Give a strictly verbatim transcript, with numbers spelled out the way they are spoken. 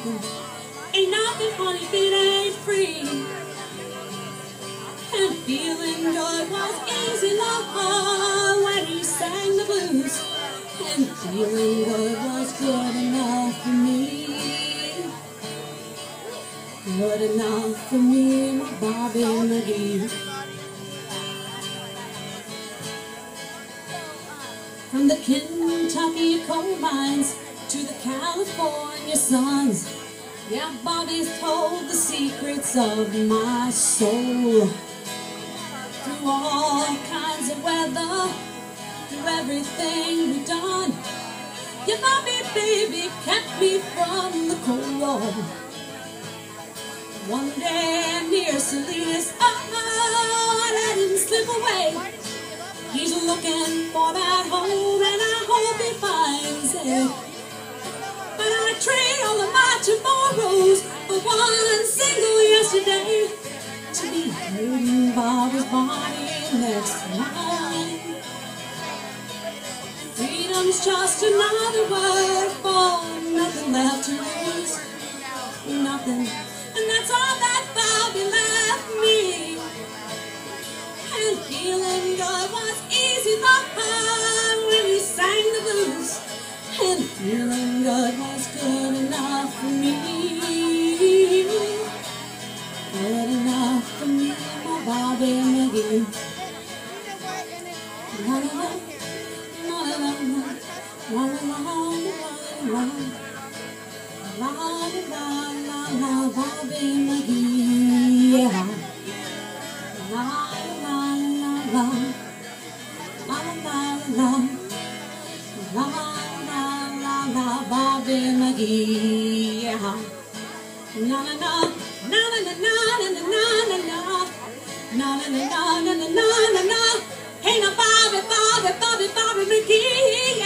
nothing, ain't nothing, honey, if it ain't free. And feeling good was easy, love, when he sang the blues. And feeling good was good enough for me. Good enough for me, my Bobby McGee. From the Kentucky coal mines to the California suns, yeah, Bobby's told the secrets of my soul. Through all kinds of weather, through everything we've done, yeah, Bobby, baby, kept me from the cold. One day near Salinas, oh, I let him slip away. He's looking for that home, and I hope he finds it. But I trade all of my tomorrows for one single yesterday, to be holding Bobby's body next to mine. Freedom's just another word for nothing left to lose. Nothing, and that's all that Bobby left me. And feeling good was easy, love, when he sang the blues. And feeling good was good enough for me. Good enough for me, my Bobby McGee. La la la, la la la, la la la, la la la la, Bobby McGee. Yeah. La la la la, la la la, la la la la, Bobby McGee. Yeah. Na na na, na na na na na na na na, na na na na na na na na. Hey, now Bobby, Bobby, Bobby, Bobby McGee.